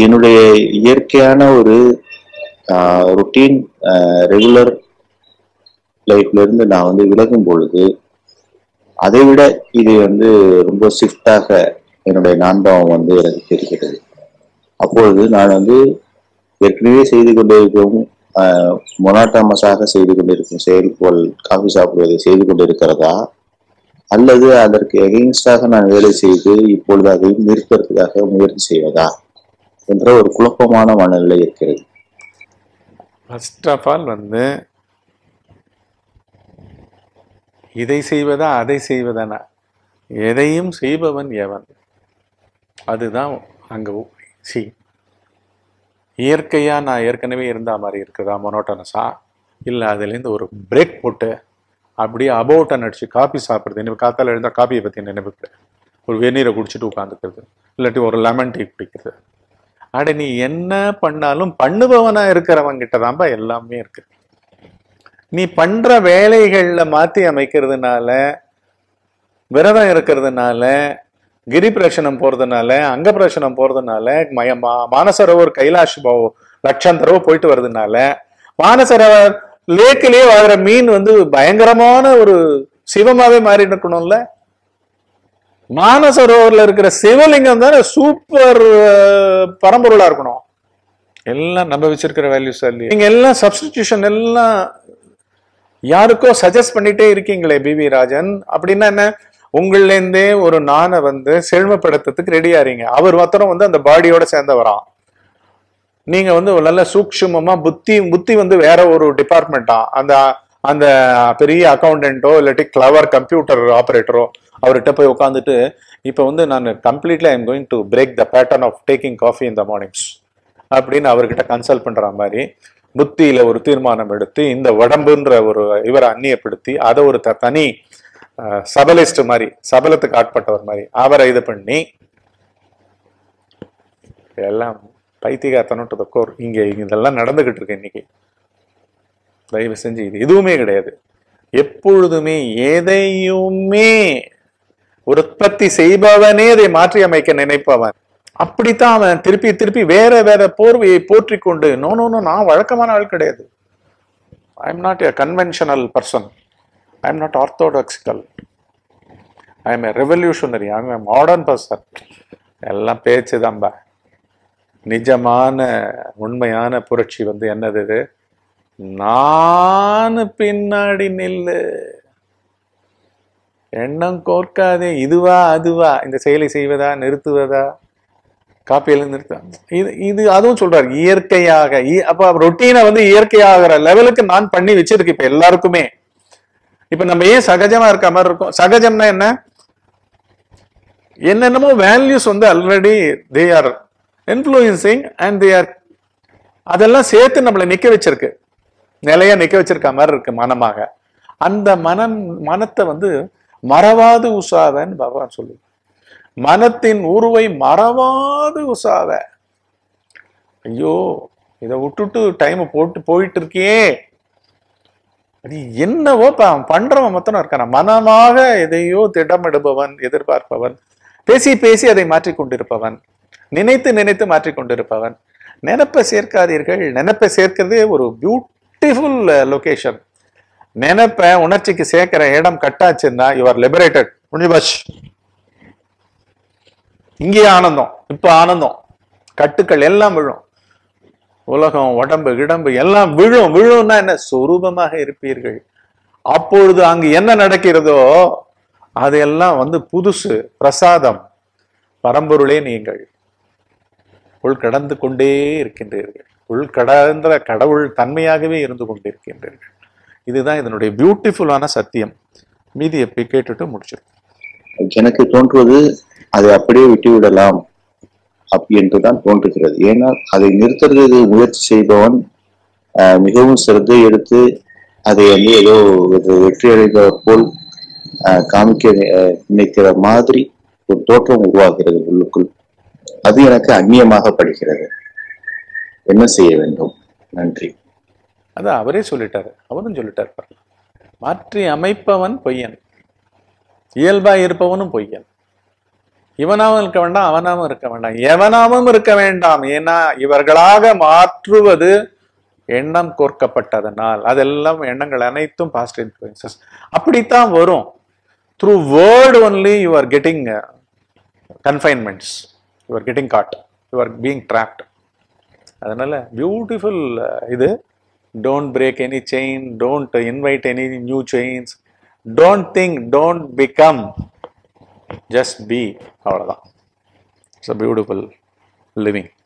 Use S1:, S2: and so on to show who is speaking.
S1: என்னுடைய இயற்கையான ஒரு ரொட்டீன் ரெகுலர் லைஃப்ல இருந்து நான் வந்து விலகும் பொழுது அதை விட இது வந்து ரொம்ப ஷிஃப்டாக என்னுடைய நான்பாவம் வந்து எனக்கு தெரிகிறது. அப்பொழுது நான் வந்து ஏற்கனவே செய்து கொண்டிருக்கும் மொனாட்டமஸாக செய்து கொண்டிருக்கும் செயல் போல் காஃபி சாப்பிடுவதை செய்து கொண்டிருக்கிறதா, அல்லது அதற்கு எகெயின்ஸ்டாக நான் வேலை செய்து இப்பொழுது அதை நிறுத்துவதற்காக முயற்சி செய்வதா என்ற ஒரு குழப்பமான மனநிலை இருக்கிறது.
S2: ஃபர்ஸ்ட் ஆஃப் ஆல் வந்து இதை செய்வதா அதை செய்வதானா, எதையும் செய்பவன் எவன், அதுதான் அங்கே இயற்கையா நான் ஏற்கனவே இருந்த மாதிரி இருக்குதா மொனோட்டனஸா, இல்லை அதுலேருந்து ஒரு பிரேக் போட்டு அப்படியே அபவுட்டன் அடிச்சு காபி சாப்பிட்றது. எனக்கு காத்தால எழுந்தால் காப்பியை பற்றி நினைவுக்கு ஒரு வெந்நீரை குடிச்சிட்டு உட்காந்துக்கிறது, இல்லாட்டி ஒரு லெமன் டீ குடிக்கிறது. அட நீ என்ன பண்ணாலும் பண்ணுபவனா இருக்கிறவங்கிட்ட தான்ப்பா எல்லாமே இருக்கு. நீ பண்ற வேலைகள்ல மாத்தி அமைக்கிறதுனால, விரதம் இருக்கிறதுனால, கிரி பிரச்சனம் போறதுனால, அங்க பிரச்சனம் போறதுனால, மானசரோவர் கைலாஷ் லட்சம் தடவை போயிட்டு வர்றதுனால, மானசரோவர் லேக்கிலேயே வாழ்ற மீன் வந்து பயங்கரமான ஒரு சிவமாவே மாறி இருக்கணும்ல. மானசரோவர்ல இருக்கிற சிவலிங்கம் தானே சூப்பர் பரம்பொருளா இருக்கணும். எல்லாம் நம்ம வச்சிருக்கிற வேல்யூஸ் அல்ல. நீங்க எல்லாம் சப்ஸ்டிடியூஷன் எல்லாம் யாருக்கோ சஜஸ்ட் பண்ணிட்டே இருக்கீங்களே பிவி ராஜன். அப்படின்னா என்ன, உங்கள்லேருந்தே ஒரு நானை வந்து செழுமைப்படுத்துறதுக்கு ரெடியா இருங்க. அவர் மாத்திரம் வந்து அந்த பாடியோட சேர்ந்தவரான். நீங்க வந்து ஒரு நல்ல சூக்ஷ்மமா புத்தி வந்து வேற ஒரு டிபார்ட்மெண்டா, அந்த அந்த பெரிய அக்கௌண்டன்ட்டோ இல்லாட்டி கிளவர் கம்ப்யூட்டர் ஆப்ரேட்டரோ அவர்கிட்ட போய் உட்காந்துட்டு, இப்போ வந்து நான் completely I'm going to break the pattern of taking coffee in the mornings அப்படின்னு அவர்கிட்ட கன்சல்ட் பண்ற மாதிரி புத்தியில ஒரு தீர்மானம் எடுத்து இந்த உடம்புன்ற ஒரு இவரை அந்நியப்படுத்தி அதை ஒரு தனி சபலிஸ்ட் மாதிரி, சபலத்துக்கு ஆட்பட்டவர் மாதிரி அவரை இது பண்ணி எல்லாம் பைத்தியகார்த்தனம் டு த கோர். இங்க இதெல்லாம் நடந்துகிட்டு இருக்கு இன்னைக்கு. தயவு செஞ்சு இது எதுவுமே கிடையாது. எப்பொழுதுமே எதையுமே உற்பத்தி செய்பவனே அதை மாற்றி அமைக்க நினைப்பவன். அப்படித்தான் அவன் திருப்பி திருப்பி வேற வேற போர்வையை போற்றி கொண்டு, நோ நோ நோ, நான் வழக்கமான ஆள் கிடையாது, I am not a conventional person, I am not orthodoxical, I am a revolutionary, I am a modern person. எல்லாம் பேச்சு தான்பா. நிஜமான உண்மையான புரட்சி வந்து என்னது, நான் பின்னாடி நில்லு, எண்ணம் கோர்க்காதே, இதுவா அதுவா, இந்த செயலை செய்வதா நிறுத்துவதா, காப்பியில நிறுத்த, இது அதுவும் சொல்றாரு இயற்கையாக. அப்ப ரொட்டீனை வந்து இயற்கையாகிற லெவலுக்கு நான் பண்ணி வச்சிருக்கு இப்ப எல்லாருக்குமே. இப்ப நம்ம ஏன் சகஜமா இருக்க மாதிரி இருக்கும்? சகஜம்னா என்ன, என்னென்னமோ வேல்யூஸ் வந்து already they are influencing and they are, அதெல்லாம் சேர்த்து நம்மளை நிக்க வச்சிருக்கு, நிலையா நிக்க வச்சிருக்க மாதிரி இருக்கு மனமாக. அந்த மனத்தை வந்து மறவாது உசாவன்னு பகவான் சொல்லு. மனத்தின் உருவை மறவாது உசாவ. ஐயோ இதை விட்டுட்டு டைம் போயிட்டு இருக்கே, அது என்னவோ பண்றவன் மொத்தம் இருக்கான. மனமாக எதையோ திட்டமிடுபவன், எதிர்பார்ப்பவன், பேசி பேசி அதை மாற்றிக்கொண்டிருப்பவன், நினைத்து நினைத்து மாற்றிக்கொண்டிருப்பவன். நினைப்பை சேர்க்காதீர்கள். நினைப்பை சேர்க்கிறதே ஒரு பியூட்டிஃபுல் லொகேஷன். நினைப்ப உணர்ச்சிக்கு சேர்க்கிற இடம் கட்டாச்சுன்னா யூ ஆர் லிபரேட்டட். முடிஞ்சு பஸ். இங்கே ஆனந்தம், இப்ப ஆனந்தம். கட்டுக்கள் எல்லாம் விழும், உலகம் உடம்பு கிடம்பு எல்லாம் விழும். விழும்னா என்ன, சொரூபமாக இருப்பீர்கள். அப்பொழுது அங்கு என்ன நடக்கிறதோ அதெல்லாம் வந்து புதுசு, பிரசாதம். பரம்பொருளே நீங்கள் உள்கடந்து கொண்டே இருக்கின்றீர்கள், உள்கடந்த கடவுள் தன்மையாகவே இருந்து கொண்டிருக்கின்றீர்கள். இதுதான் இதனுடைய பியூட்டிஃபுல்லான சத்தியம். மீதி எப்ப கேட்டுட்டு முடிச்சிடும்.
S1: எனக்கு தோன்றுவது அதை அப்படியே விட்டு விடலாம் அப்படி என்றுதான் தோன்றுகிறது. ஏன்னா அதை நிறுத்துறது முயற்சி செய்பவன் மிகவும் சிரத்தை எடுத்து அதை வந்து ஏதோ வெற்றி அடைந்தவர் போல் காமிக்க நினைக்கிற மாதிரி ஒரு தோற்றம் உருவாகிறது உள்ளுக்குள். அது எனக்கு அந்நியமாக படுகிறது. என்ன செய்ய வேண்டும்? நன்றி.
S2: அதான் அவரே சொல்லிட்டாரு, அவரும் சொல்லிட்டார். மாற்றி அமைப்பவன் பொய்யன், இயல்பாய் இருப்பவனும் பொய்யன். இவனாவும் இருக்க வேண்டாம், அவனாவும் இருக்க வேண்டாம், எவனாவும் இருக்க வேண்டாம். ஏன்னா இவர்களாக மாற்றுவது எண்ணம் கோர்க்கப்பட்டதனால். அதெல்லாம் எண்ணங்கள் அனைத்தும் பாசிட்டிவ் இன்ஃப்ளூயன்சஸ். அப்படித்தான் வரும். Through word only you are getting confinements, you are getting caught, you are being trapped. அதனால பியூட்டிஃபுல் இது. Don't break any chain, don't invite any new chains, don't think, don't become, just be. அவ்வளோதான். It's a beautiful living.